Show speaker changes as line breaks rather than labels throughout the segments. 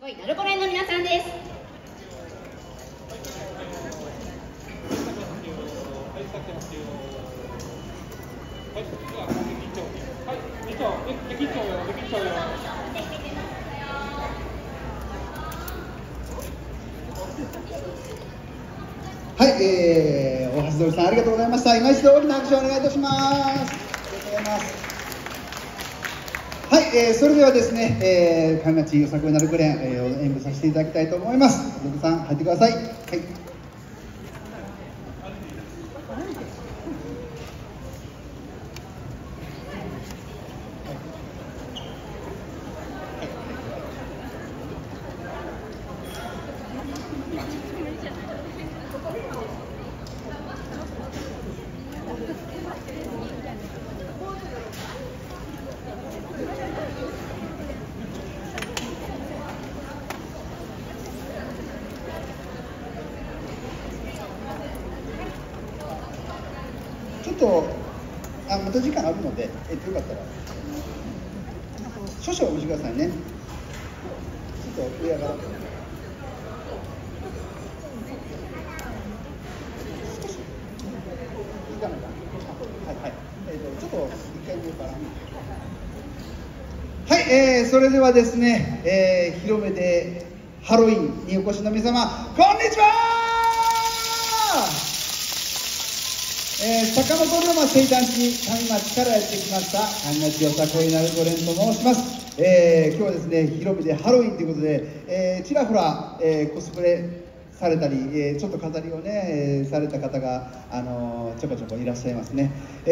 ごいナルコ連の皆さんです。
はい、大橋通さんありがとうございました。今一度大きな拍手をお願いいたします。ありがとうございます。はい、それではですね、上町よさこいナルコ連、演舞させていただきたいと思います。お客さん入ってください。はい。ちょっとまた時間あるので、よかったら少々お待ちくださいね。ちょっと上上がらない少しいいかな。はいはい。ちょっと一回見ようかな。はい、それではですね、広めでハロウィンにお越しの皆様、こんにちは。坂本龍馬生誕地上町からやってきました上町よさこいナルコ連と申します。今日はですね、広めでハロウィンということで、ちらほら、コスプレされたり、ちょっと飾りをね、された方がちょこちょこいらっしゃいますね。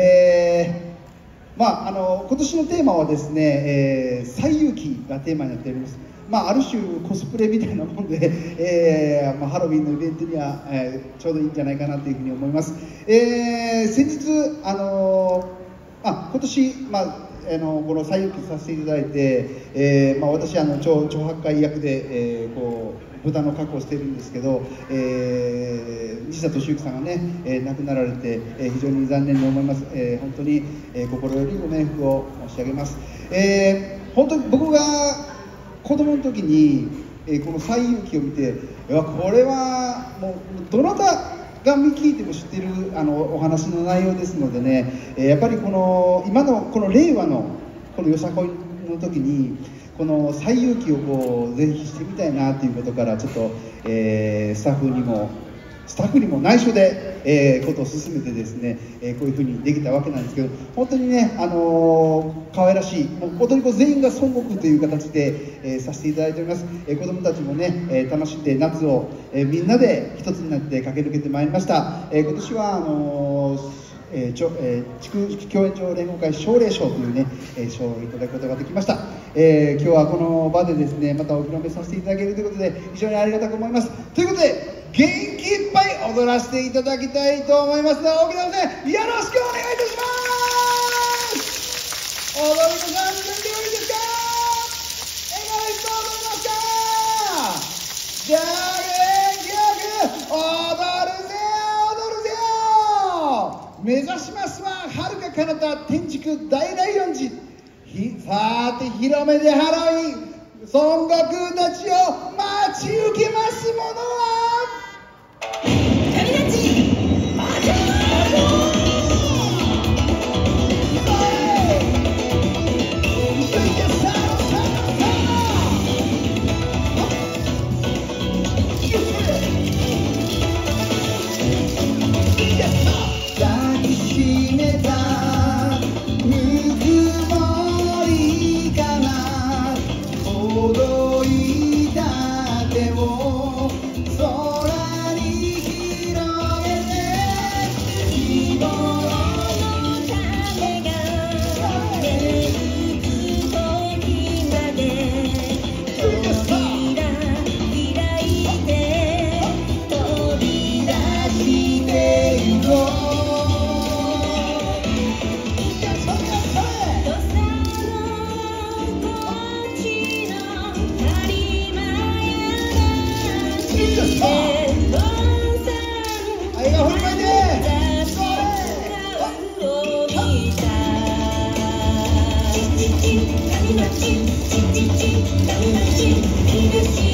今年のテーマはですね、西遊記がテーマになっております。ある種コスプレみたいなもんで、ハロウィンのイベントには、ちょうどいいんじゃないかなというふうに思います。先日今年、この西遊記させていただいて、私長八海役で、豚の格好をしているんですけど、西田敏行さんがね、亡くなられて、非常に残念に思います。本当に、心よりご冥福を申し上げます。本当に僕が子供の時に、この西遊記を見て、これはもうどなたが見聞いても知っているお話の内容ですのでね、やっぱり今のこの令和のこのよさこいの時にこの西遊記をぜひしてみたいなということから、ちょっと、スタッフにも内緒で、ことを進めてですね、こういうふうにできたわけなんですけど、本当にね、可愛らしい、もう踊り子全員が孫悟空という形で、させていただいております。子どもたちもね、楽しんで夏を、みんなで一つになって駆け抜けてまいりました。今年は地区共演長連合会奨励賞というね、賞をいただくことができました。今日はこの場でですね、またお披露目させていただけるということで、非常にありがたく思います。ということで、元気いっぱい踊らせていただきたいと思いますので、大きな声でよろしくお願いいたします。踊り子さん、準備はいいですか？笑顔いっぱい踊りますか？じゃあ元気よく踊るぜ踊るぜよ。目指しますは遥か彼方天竺大ライオン寺。さて広めでハロウィン、孫悟空たちを待ち受けますものはチンチンチンチンチンチンチンチンチンチン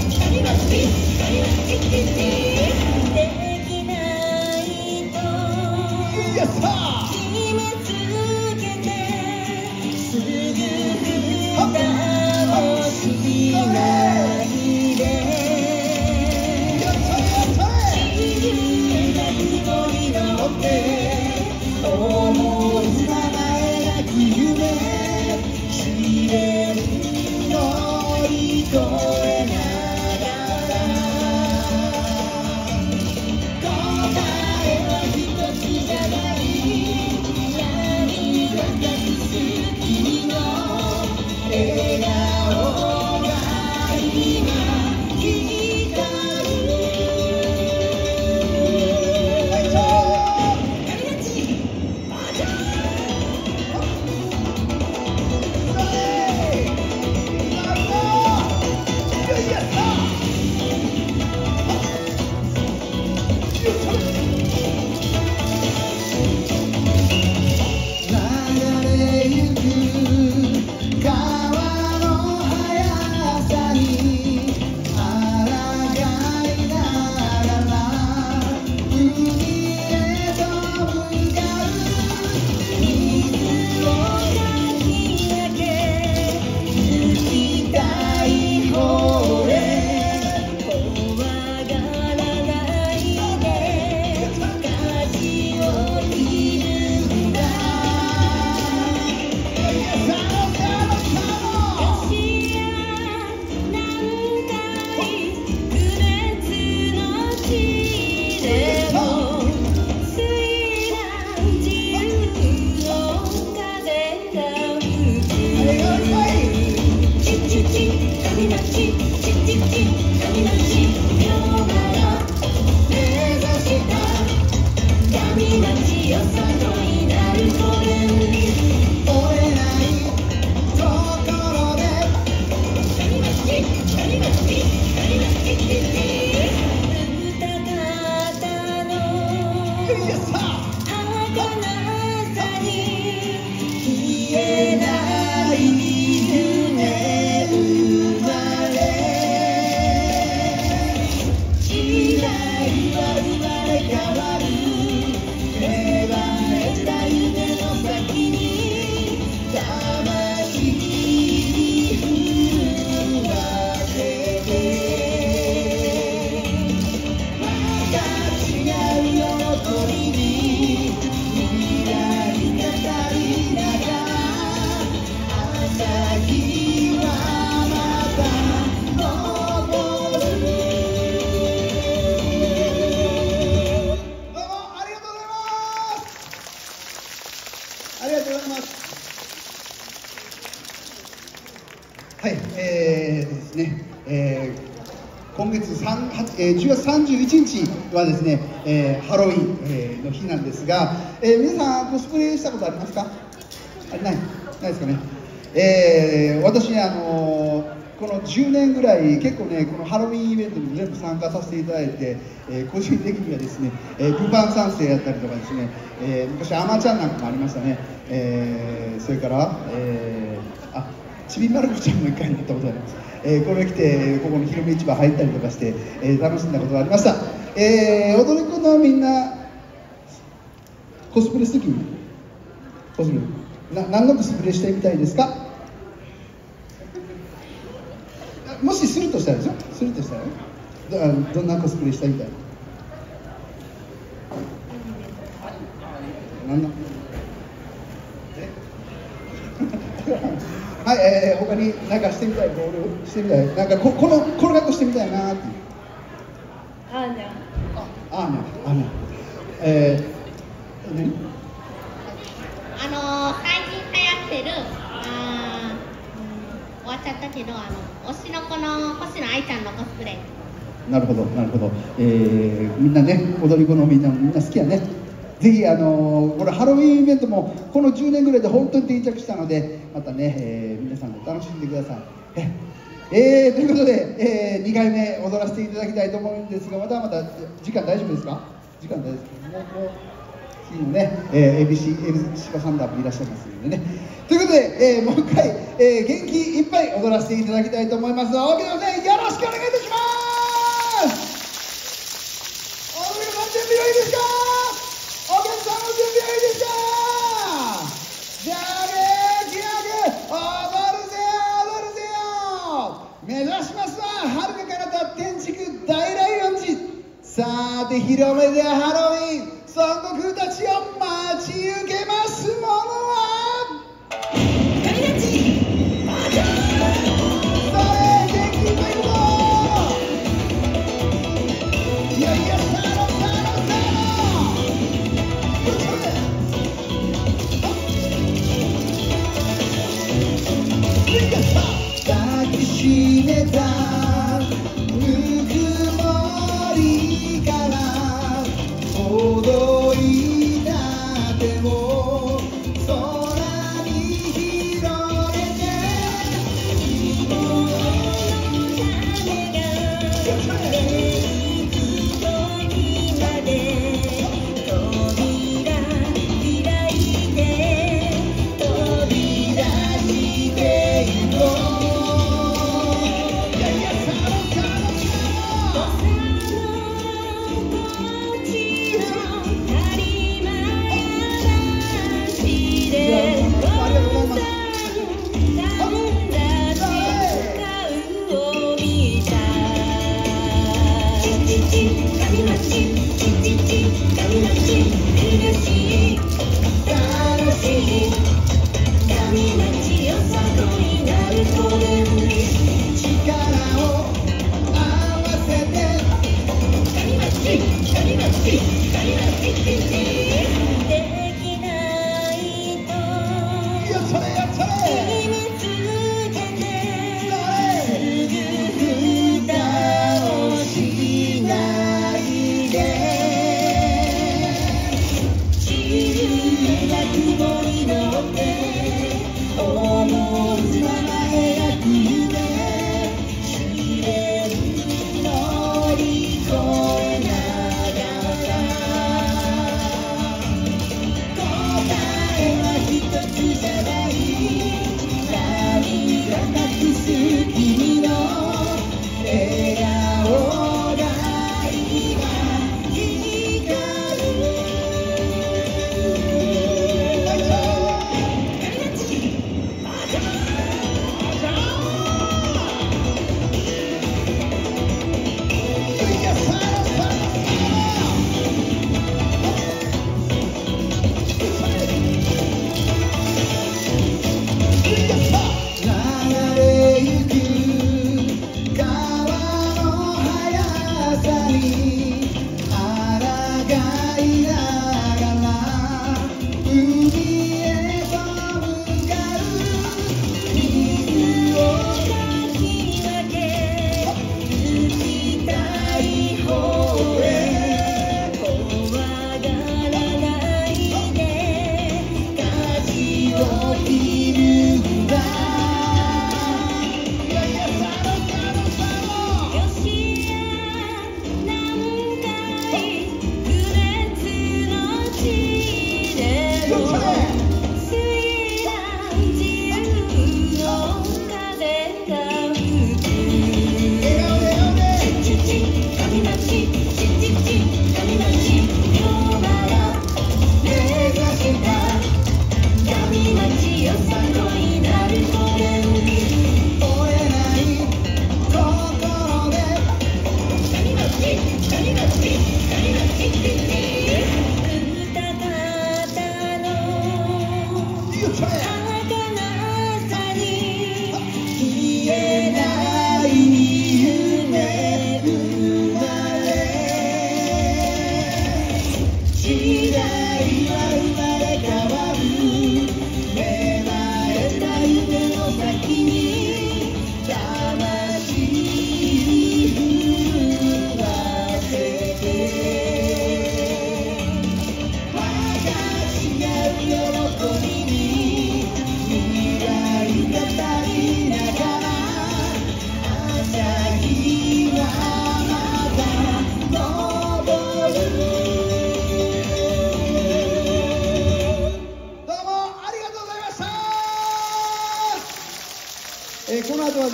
はい、ですね、今月10月31日はですね、ハロウィン、の日なんですが、皆さんコスプレしたことありますか？ないですかね。私この10年ぐらい結構ね、このハロウィンイベントに全部参加させていただいて、個人的にはですね、ルパン三世やったりとかですね、昔アマちゃんなんかもありましたね。それからちびまる子ちゃんも1回乗ったことあります。これ来てここの広め市場入ったりとかして、楽しんだことがありました。踊り子のみんなコスプレする時にコスプレ何のコスプレしてみたいですか？もしするとしたらですよ、するとしたらどんなコスプレしたいみたいな。はい、他に何かしてみたい、ボールしてみたい、なんかこの格好してみたいなっていう。
アーニャ。
何？
最近流行ってる終わっちゃったけど推しの子の星野愛ちゃんのコスプレ。
なるほどなるほど。みんなね、踊り子のみんな好きやね。ぜひこれハロウィンイベントもこの10年ぐらいで本当に定着したので、またね、皆さんで楽しんでください。ということで、2回目踊らせていただきたいと思うんですが、また時間大丈夫ですか？時間大丈夫ですか？もう次のね、ABC 柴さんだもいらっしゃいますのでね。ということで、もう一回、元気いっぱい踊らせていただきたいと思います。大きな声よろしくお願いいたします。大きなさん準備はいいですか？お客さんの準備はいいですか？じゃあね、気楽踊るぜ踊るぜよ。目指しますははるか彼方天竺大ライオン寺。さて広めでハロウィン孫悟空たちを待ち受けますものは神たちそれ元気いっぱいいくぞ。いやいやサロサロサロ抱きしめたぬくもりから届いた手を空に広げて希望の種が時まで扉開いて飛び出してゆこう。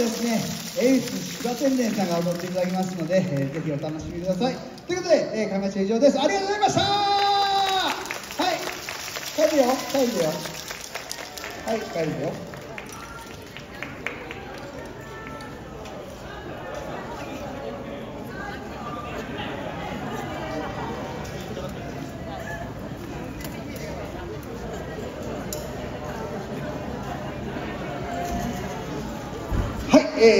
ですね、恵比寿芝天然さんが踊っていただきますので、ぜひお楽しみください。ということで、開幕は以上です。ありがとうございました。はい、帰るよ、帰るよ。はい、帰るよ。はい、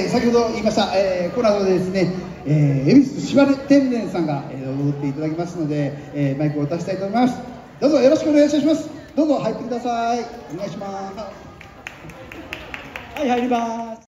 先ほど言いました、この後ですね、恵比寿芝天然さんが、踊っていただきますので、マイクを渡したいと思います。どうぞよろしくお願いいたします。どうぞ入ってください。お願いします。はい、入ります。